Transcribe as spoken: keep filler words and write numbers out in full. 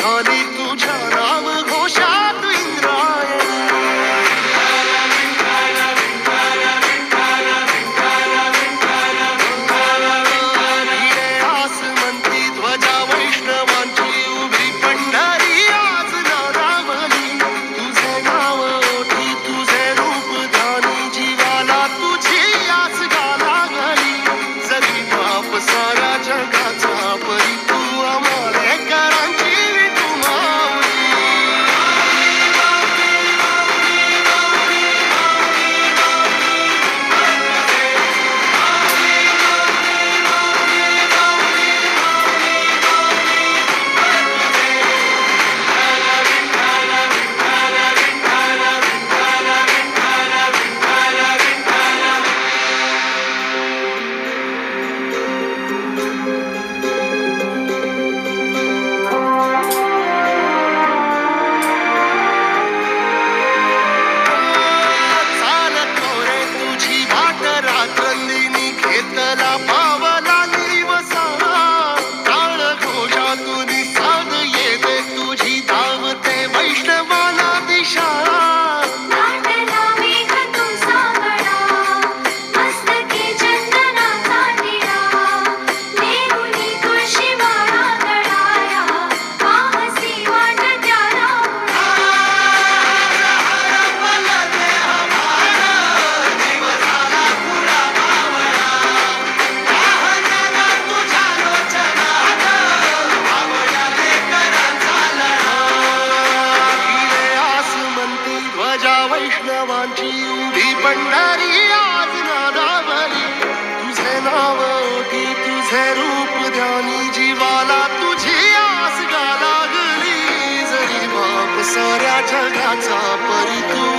झाली तुझ्या नाम घोषात इंद्रायणी. हिरे आसमंती ध्वजा वैष्णवांची उभी पंढरी आज नादावली. तुझे नाव ओठी तुझे रूप ध्यानी जीवाला तुझी आस गा लागली. जरी बाप साऱ्या जगाचा परी तू आम्हाले करांची विठू माऊली. चालत रे तुझी वाट रात्रंदिनी घेतला पावला निवसा. काळ घोषातून साध येते तुझी धावते वैष्णवाला दिशा. नाटला मेघ तुझा गळा, मस्तकी चंदनाचा टिळा. नेहुनी तुळशी माळा गळाया, पाहसी वाट त्याला हिरे आसमंती ध्वजा वैष्णवांची उभी पंढरी आज नादावली. तुझे नाव ओठी तुझे रूप ध्यानी जीवाला तुझी आस गा लागली. जरी बाप साऱ्या जगाचा परी तू